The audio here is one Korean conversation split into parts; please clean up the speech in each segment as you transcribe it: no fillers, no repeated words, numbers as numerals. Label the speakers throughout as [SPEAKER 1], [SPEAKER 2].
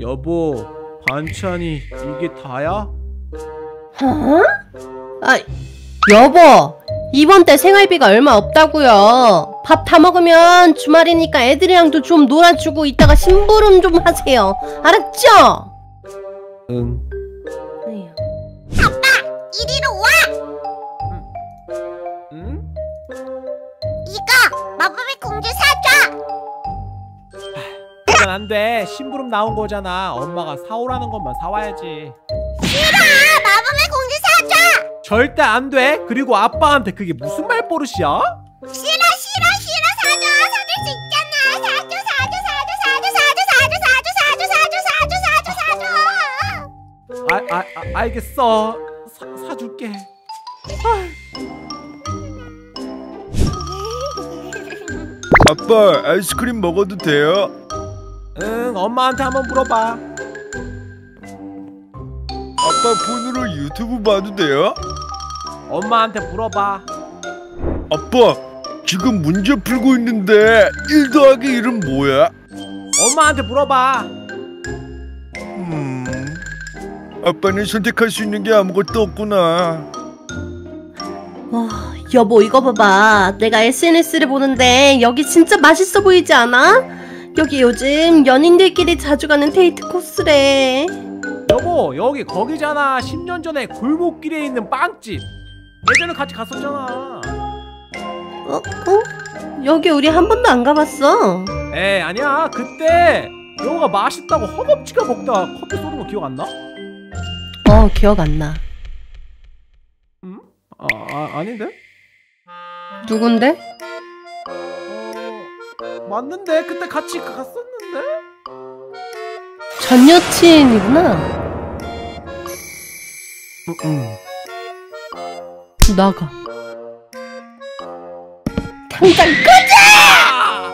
[SPEAKER 1] 여보, 반찬이 이게 다야?
[SPEAKER 2] 어? 아, 여보, 이번 달 생활비가 얼마 없다고요. 밥 다 먹으면 주말이니까 애들이랑도 좀 놀아주고 이따가 심부름 좀 하세요. 알았죠?
[SPEAKER 1] 응.
[SPEAKER 3] 아빠, 이리로 와!
[SPEAKER 1] 응?
[SPEAKER 3] 이거 마법의 공주 사줘!
[SPEAKER 1] 그건 안 돼. 심부름 나온 거잖아. 엄마가 사오라는 것만 사와야지.
[SPEAKER 3] 싫어! 마법의 공주 사줘!
[SPEAKER 1] 절대 안 돼. 그리고 아빠한테 그게 무슨 말버릇이야?
[SPEAKER 3] 싫어, 싫어, 싫어! 사줘! 사줄 수 있잖아! 사줘, 사줘, 사줘, 사줘, 사줘, 사줘, 사줘, 사줘, 사줘, 사줘, 사줘!
[SPEAKER 1] 알겠어. 사줄게.
[SPEAKER 4] 아빠, 아이스크림 먹어도 돼요?
[SPEAKER 1] 응, 엄마한테 한번 물어봐.
[SPEAKER 4] 아빠 폰으로 유튜브 봐도 돼요?
[SPEAKER 1] 엄마한테 물어봐.
[SPEAKER 4] 아빠, 지금 문제 풀고 있는데 1 더하기 1은 뭐야?
[SPEAKER 1] 엄마한테 물어봐.
[SPEAKER 4] 아빠는 선택할 수 있는 게 아무것도 없구나.
[SPEAKER 2] 와, 여보 이거 봐봐. 내가 SNS를 보는데 여기 진짜 맛있어 보이지 않아? 여기 요즘 연인들끼리 자주 가는 데이트 코스래.
[SPEAKER 1] 여보, 여기 거기잖아. 10년 전에 골목길에 있는 빵집. 예전에 같이 갔었잖아.
[SPEAKER 2] 여기 우리 한 번도 안 가봤어.
[SPEAKER 1] 에이, 아니야. 그때 여보가 맛있다고 허겁지겁 먹다가 커피 쏟은 거 기억 안 나?
[SPEAKER 2] 기억 안 나.
[SPEAKER 1] 응? 아닌데?
[SPEAKER 2] 누군데?
[SPEAKER 1] 맞는데? 그때 같이 갔었는데?
[SPEAKER 2] 전 여친이구나.
[SPEAKER 1] 응.
[SPEAKER 2] 나가. 당장 꺼져!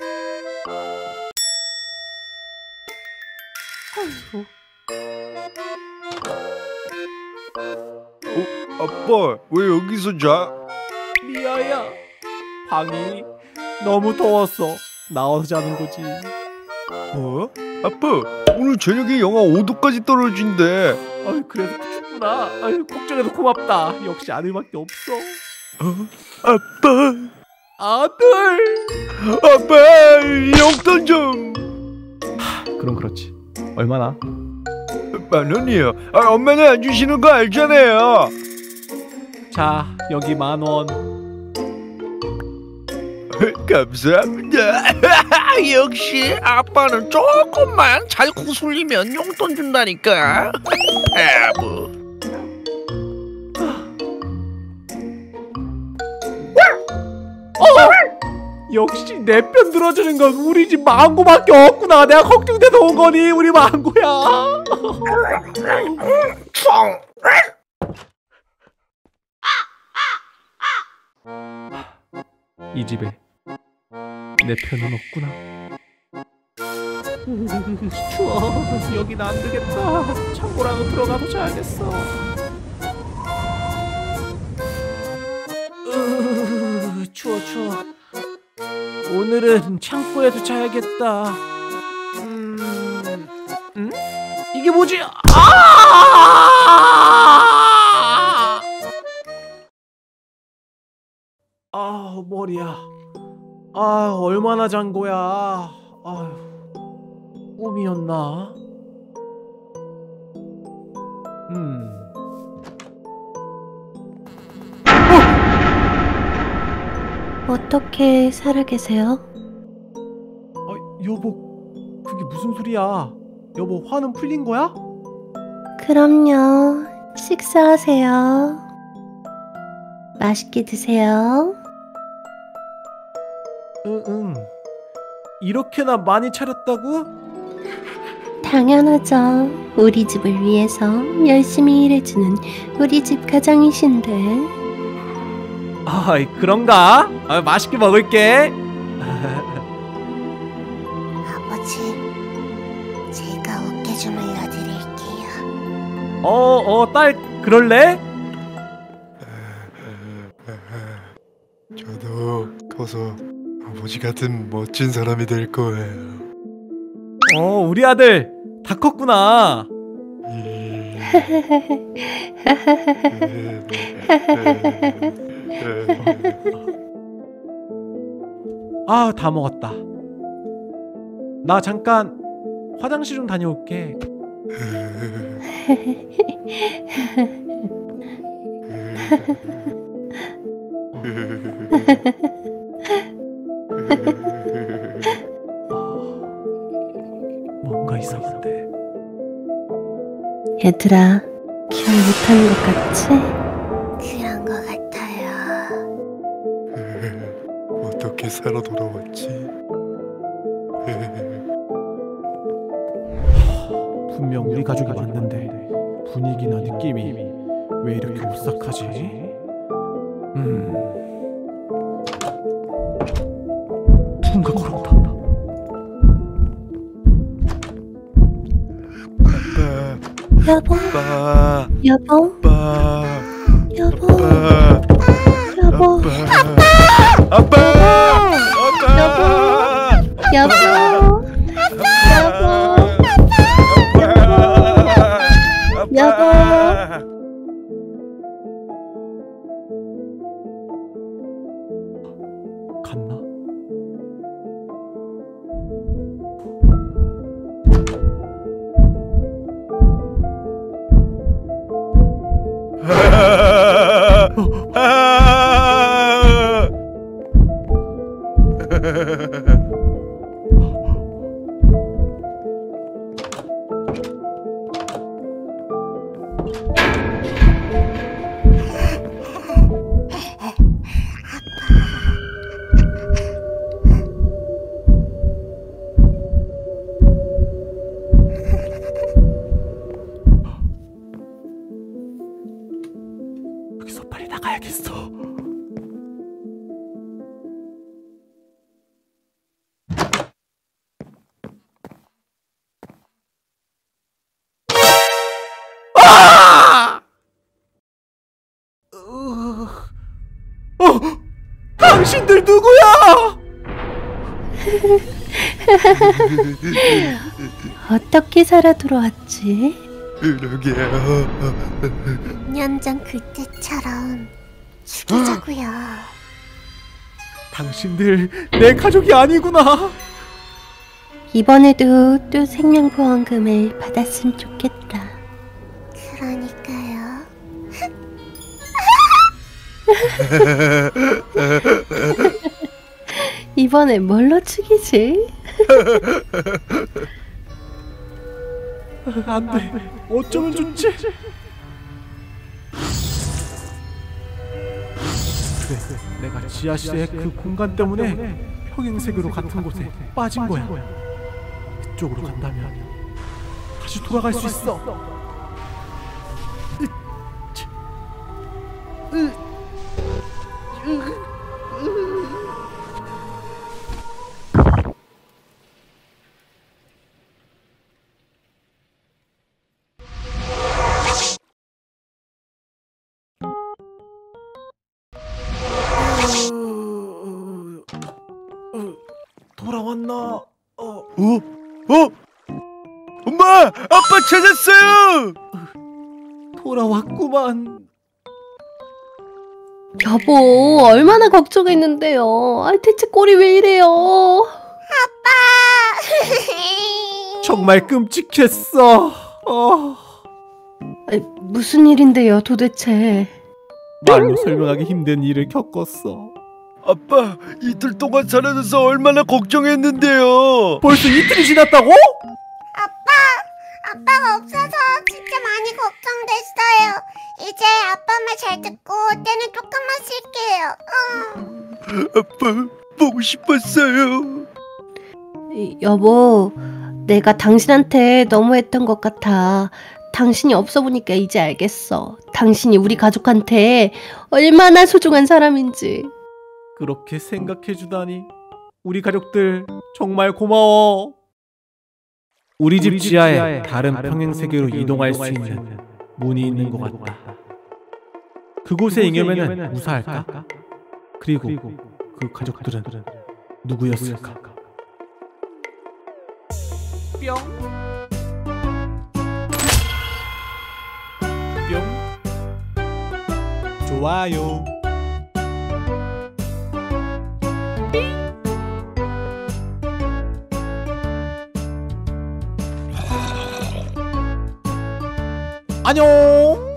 [SPEAKER 4] 아빠, 왜 여기서 자?
[SPEAKER 1] 미아야, 방이 너무 더웠어. 나와서 자는 거지.
[SPEAKER 4] 아빠, 오늘 저녁에 영하 5도까지 떨어진대.
[SPEAKER 1] 그래서 춥구나. 걱정해서 고맙다. 역시 아들밖에 없어.
[SPEAKER 4] 아빠,
[SPEAKER 1] 아들.
[SPEAKER 4] 아빠, 용돈 좀.
[SPEAKER 1] 그럼 그렇지. 얼마나?
[SPEAKER 4] 10,000원이요. 엄마는 안 주시는 거 알잖아요.
[SPEAKER 1] 자, 여기 10,000원.
[SPEAKER 4] 감사합니다.
[SPEAKER 5] 역시 아빠는 조금만 잘 구슬리면 용돈 준다니까. 아부.
[SPEAKER 1] 역시 내 편 들어주는 건 우리 집 망고밖에 없구나. 내가 걱정돼서 온 거니, 우리 망고야. 이 집에 내 편은 없구나. 추워. 여긴 안 되겠다. 창고라도 들어가서 자야겠어. 추워. 오늘은 창고에서 자야겠다. 이게 뭐지? 머리야. 얼마나 잔 거야. 꿈이었나?
[SPEAKER 2] 어떻게 살아계세요?
[SPEAKER 1] 여보, 그게 무슨 소리야? 여보, 화는 풀린 거야?
[SPEAKER 2] 그럼요. 식사하세요. 맛있게 드세요.
[SPEAKER 1] 응. 이렇게나 많이 차렸다고?
[SPEAKER 2] 당연하죠. 우리 집을 위해서 열심히 일해주는 우리 집 가장이신데.
[SPEAKER 1] 그런가? 맛있게 먹을게.
[SPEAKER 3] 아버지, 제가 어깨 주물러 드릴게요.
[SPEAKER 1] 딸, 그럴래?
[SPEAKER 4] 저도 커서 아버지 같은 멋진 사람이 될 거예요.
[SPEAKER 1] 우리 아들 다 컸구나. 아, 다 먹었다. 나 잠깐 화장실 좀 다녀올게. 뭔가 이상한데.
[SPEAKER 2] 얘들아, 기억 못하는 것 같지?
[SPEAKER 3] 그런 것 같아요.
[SPEAKER 4] 어떻게 살아 돌아왔지?
[SPEAKER 1] 분명 우리 가족이 맞는데 분위기나 느낌이 왜 이렇게 오싹하지? 누군가 걸었다.
[SPEAKER 2] 여보,
[SPEAKER 4] 아빠,
[SPEAKER 2] 여보,
[SPEAKER 4] 아빠,
[SPEAKER 2] 여보,
[SPEAKER 4] 아빠,
[SPEAKER 2] 여보,
[SPEAKER 4] 아빠,
[SPEAKER 2] 여보, 여보, 여보.
[SPEAKER 1] 갔나? 여기서 빨리 나가야겠어. 당신들 누구야?
[SPEAKER 2] 어떻게 살아 돌아왔지?
[SPEAKER 4] 그러게요.
[SPEAKER 3] 6년 전 그때처럼 죽이자고요.
[SPEAKER 1] 당신들 내 가족이 아니구나.
[SPEAKER 2] 이번에도 또 생명보험금을 받았으면 좋겠다.
[SPEAKER 3] 그러니까요.
[SPEAKER 2] 이번엔 뭘로 죽이지?
[SPEAKER 1] 안 돼. 어쩌면 좋지? 그래, 내가 지하실의 그 공간 때문에 평행세계로 같은 곳에 빠진 거야. 그쪽으로 간다면 다시 돌아갈 수 있어. 돌아왔나?
[SPEAKER 4] 엄마, 아빠 찾았어요.
[SPEAKER 1] 돌아왔구만.
[SPEAKER 2] 여보, 얼마나 걱정했는데요. 아, 대체 꼴이 왜 이래요?
[SPEAKER 1] 정말 끔찍했어.
[SPEAKER 2] 아니, 무슨 일인데요, 도대체?
[SPEAKER 1] 말로 설명하기 힘든 일을 겪었어.
[SPEAKER 4] 아빠, 이틀 동안 사라져서 얼마나 걱정했는데요.
[SPEAKER 1] 벌써 이틀이 지났다고?
[SPEAKER 3] 아빠가 없어서 진짜 많이 걱정됐어요. 이제 아빠 말 잘 듣고 때는 조금만 쉴게요.
[SPEAKER 4] 아빠, 보고 싶었어요.
[SPEAKER 2] 여보, 내가 당신한테 너무했던 것 같아. 당신이 없어 보니까 이제 알겠어. 당신이 우리 가족한테 얼마나 소중한 사람인지.
[SPEAKER 1] 그렇게 생각해주다니. 우리 가족들 정말 고마워. 우리 집 지하에 다른 평행세계로 이동할 수 있는 문이 있는 것 같다. 그곳에 잉여면은 무사할까? 그리고 그 가족들은 누구였을까? 뿅. 뿅 좋아요. 안녕.